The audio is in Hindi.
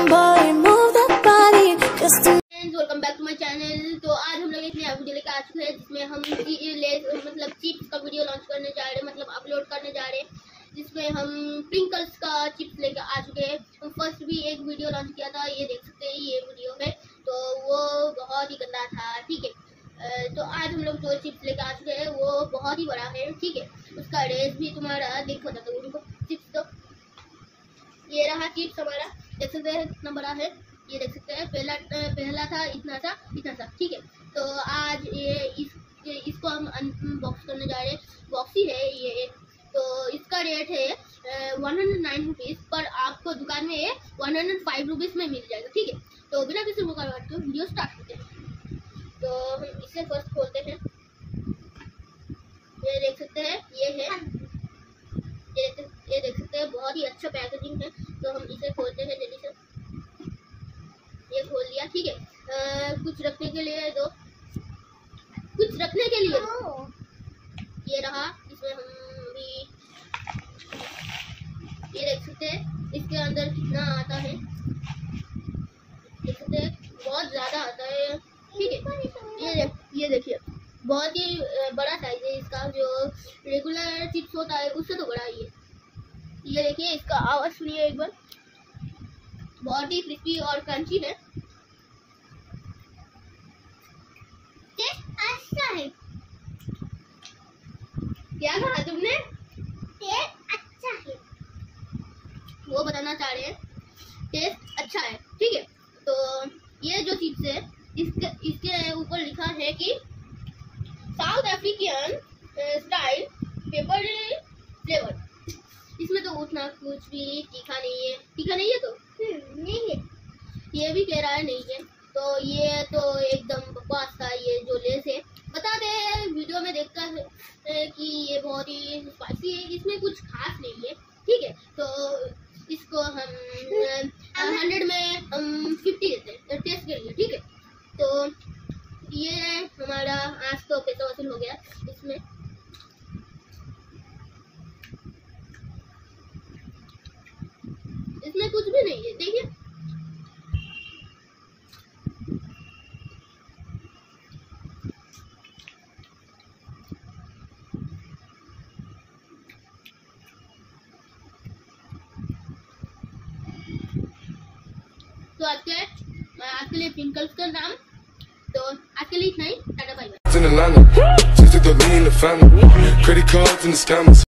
Welcome back to my channel. तो आज हम लोग एक नया वीडियो लेकर आ चुके हैं जिसमें हम मतलब चिप्स का वीडियो लॉन्च करने जा रहे हैं, मतलब अपलोड करने जा रहे हैं, जिसमें हम प्रिंकल्स का चिप्स लेकर आ चुके हैं। हम फर्स्ट भी एक वीडियो लॉन्च किया था, ये देख सकते हैं ये वीडियो है, तो वो बहुत ही गंदा था। ठीक है, तो आज हम लोग जो चिप्स लेकर आ चुके हैं वो बहुत ही बड़ा है। ठीक है, उसका रेस भी तुम्हारा देख बताता हूँ उनको। चिप्स तो ये रहा चिप्स हमारा, देख सकते हैं कितना बड़ा है, ये देख सकते हैं। पहला था इतना सा। ठीक है, तो आज इसको हम अनबॉक्स करने जा रहे हैं। बॉक्स ही है ये, तो इसका रेट है 109 रुपीज़, पर आपको दुकान में 105 रुपीज़ में मिल जाएगा। ठीक है, तो बिना किसी मुकाबले के वीडियो स्टार्ट करते हैं। तो हम इसे फर्स्ट खोलते हैं। ये देख सकते हैं, ये है, ये देख सकते हैं, बहुत ही अच्छा पैकेजिंग है। तो हम इसे खोलते हैं जल्दी से। ये खोल लिया। ठीक है, कुछ रखने के लिए दो, कुछ रखने के लिए ये रहा। इसमें हम भी ये देख सकते हैं, इसके अंदर कितना आता है देख सकते हैं, बहुत ज़्यादा आता है। ठीक है, ये देखिए, बहुत ही बड़ा साइज है इसका, जो रेगुलर चिप्स होता है उससे तो बड़ा ही है। ये देखिए, इसका आवाज़ सुनिए एक बार, बहुत ही क्रिस्पी और क्रंची है। टेस्ट अच्छा है। क्या कहा तुमने? टेस्ट अच्छा है, वो बताना चाह रहे हैं, टेस्ट अच्छा है। ठीक है, तो ये जो चिप्स है इसके ऊपर लिखा है कि South African style pepper flavour. इसमें तो उतना कुछ भी तीखा नहीं है। तीखा नहीं है तो नहीं है, ये भी कह रहा है नहीं है, तो ये तो एकदम बकवास था। ये जो लेस है, बता दे वीडियो में देखता है कि ये बहुत ही स्पाइसी है, इसमें कुछ खास नहीं है। ठीक है, तो इसको हम 100 में हम 50 देते हैं टेस्ट के लिए। ठीक है, तो ये हमारा आज तो पैसा वसूल हो गया। इसमें कुछ भी नहीं है, देखिए। तो आज के लिए प्रिंकल्स का नाम, तो आज के लिए इतना ही। Tata bye bye.